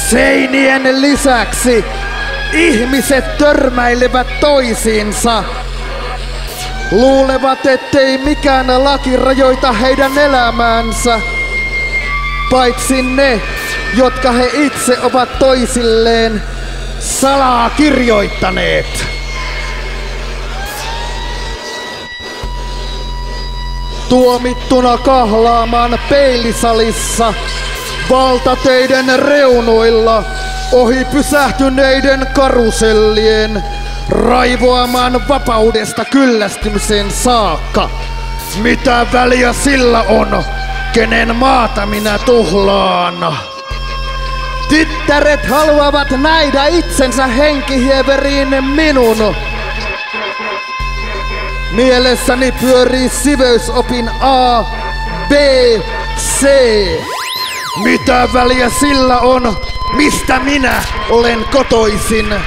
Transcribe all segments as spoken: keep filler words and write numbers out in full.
Seinien lisäksi ihmiset törmäilevät toisiinsa. Luulevat, ettei mikään laki rajoita heidän elämäänsä, paitsi ne, jotka he itse ovat toisilleen salaa kirjoittaneet. Tuomittuna kahlaamaan peilisalissa valtateiden reunoilla ohi pysähtyneiden karusellien, raivoamaan vapaudesta kyllästymisen saakka. Mitä väliä sillä on, kenen maata minä tuhlaan? Tyttäret haluavat nähdä itsensä henkihieveriin minun. Mielessäni pyörii siveysopin A, B, C. Mitä väliä sillä on, mistä minä olen kotoisin?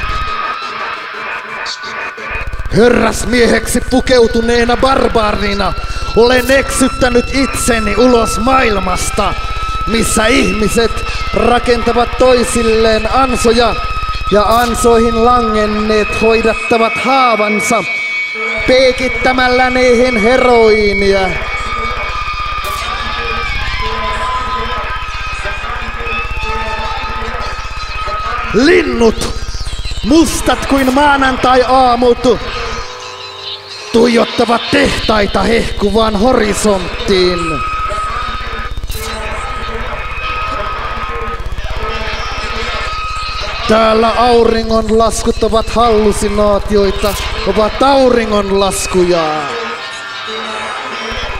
Herrasmieheksi pukeutuneena barbaarina olen eksyttänyt itseni ulos maailmasta, missä ihmiset rakentavat toisilleen ansoja ja ansoihin langenneet hoidattavat haavansa peekittämällä niihin heroiinia. Linnut, mustat kuin maanantai-aamut, tuijottavat tehtaita hehkuvaan horisonttiin. Täällä auringonlaskut ovat hallusinaatioita, ovat auringonlaskuja.